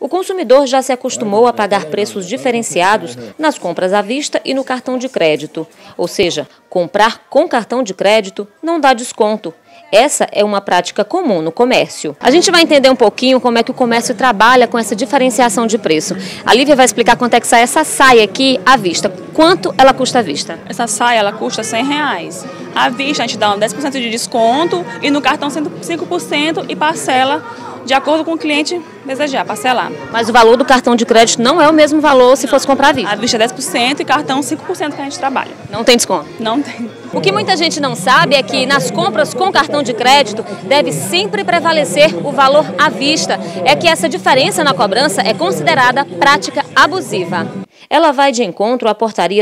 O consumidor já se acostumou a pagar preços diferenciados nas compras à vista e no cartão de crédito. Ou seja, comprar com cartão de crédito não dá desconto. Essa é uma prática comum no comércio. A gente vai entender um pouquinho como é que o comércio trabalha com essa diferenciação de preço. A Lívia vai explicar quanto é que sai essa saia aqui à vista. Quanto ela custa à vista? Essa saia ela custa R$100. À vista a gente dá um 10% de desconto e no cartão 5% e parcela de acordo com o cliente desejar, parcelar. Mas o valor do cartão de crédito não é o mesmo valor se fosse comprar à vista? À vista é 10% e cartão 5% que a gente trabalha. Não tem desconto? Não tem. O que muita gente não sabe é que nas compras com cartão de crédito deve sempre prevalecer o valor à vista. É que essa diferença na cobrança é considerada prática abusiva. Ela vai de encontro à Portaria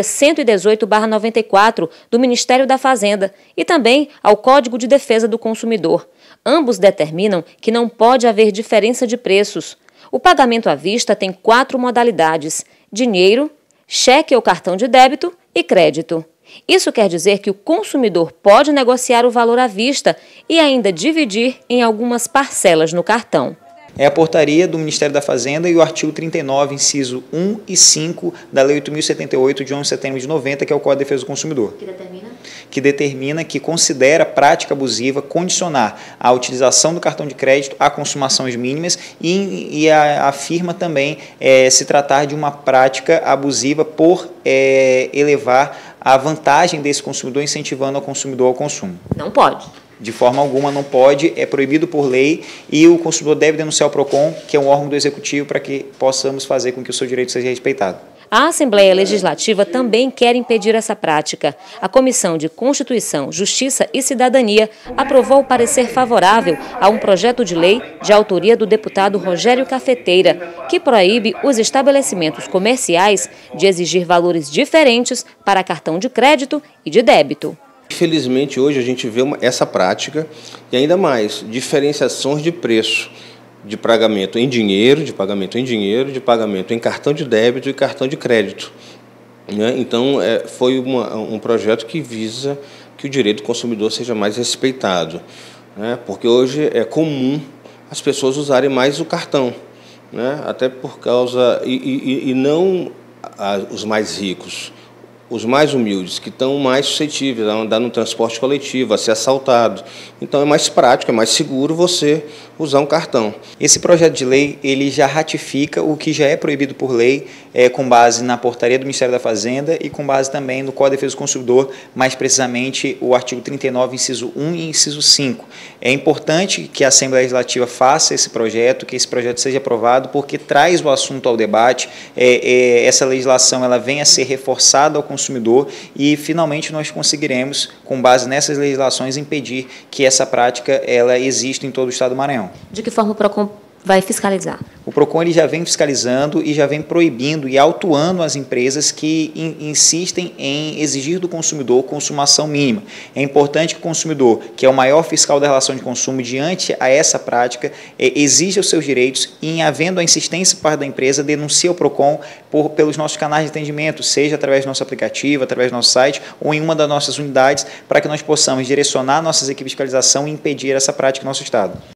118/94 do Ministério da Fazenda e também ao Código de Defesa do Consumidor. Ambos determinam que não pode haver diferença de preços. O pagamento à vista tem 4 modalidades: dinheiro, cheque ou cartão de débito e crédito. Isso quer dizer que o consumidor pode negociar o valor à vista e ainda dividir em algumas parcelas no cartão. É a portaria do Ministério da Fazenda e o artigo 39, inciso 1 e 5 da Lei 8.078, de 11 de setembro de 90, que é o Código de Defesa do Consumidor. Que determina que considera prática abusiva condicionar a utilização do cartão de crédito a consumações mínimas e afirma também se tratar de uma prática abusiva por elevar a vantagem desse consumidor, incentivando o consumidor ao consumo. Não pode. De forma alguma não pode, é proibido por lei e o consumidor deve denunciar ao PROCON, que é um órgão do Executivo, para que possamos fazer com que o seu direito seja respeitado. A Assembleia Legislativa também quer impedir essa prática. A Comissão de Constituição, Justiça e Cidadania aprovou o parecer favorável a um projeto de lei de autoria do deputado Rogério Cafeteira, que proíbe os estabelecimentos comerciais de exigir valores diferentes para cartão de crédito e de débito. Infelizmente, hoje a gente vê essa prática e ainda mais, diferenciações de preço de pagamento em dinheiro, de pagamento em cartão de débito e cartão de crédito. Então, foi um projeto que visa que o direito do consumidor seja mais respeitado, porque hoje é comum as pessoas usarem mais o cartão, até por causa, e não os mais ricos, os mais humildes, que estão mais suscetíveis a andar no transporte coletivo, a ser assaltado. Então é mais prático, é mais seguro você usar um cartão. Esse projeto de lei ele já ratifica o que já é proibido por lei, com base na portaria do Ministério da Fazenda e com base também no Código de Defesa do Consumidor, mais precisamente o artigo 39, inciso 1 e inciso 5. É importante que a Assembleia Legislativa faça esse projeto, que esse projeto seja aprovado, porque traz o assunto ao debate, essa legislação ela vem a ser reforçada ao consumidor e finalmente nós conseguiremos, com base nessas legislações, impedir que essa prática ela exista em todo o estado do Maranhão. De que forma o PROCON vai fiscalizar? O PROCON ele já vem fiscalizando e já vem proibindo e autuando as empresas que insistem em exigir do consumidor consumação mínima. É importante que o consumidor, que é o maior fiscal da relação de consumo, diante a essa prática, exija os seus direitos e, em havendo a insistência por parte da empresa, denuncie ao PROCON pelos nossos canais de atendimento, seja através do nosso aplicativo, através do nosso site ou em uma das nossas unidades, para que nós possamos direcionar nossas equipes de fiscalização e impedir essa prática no nosso estado.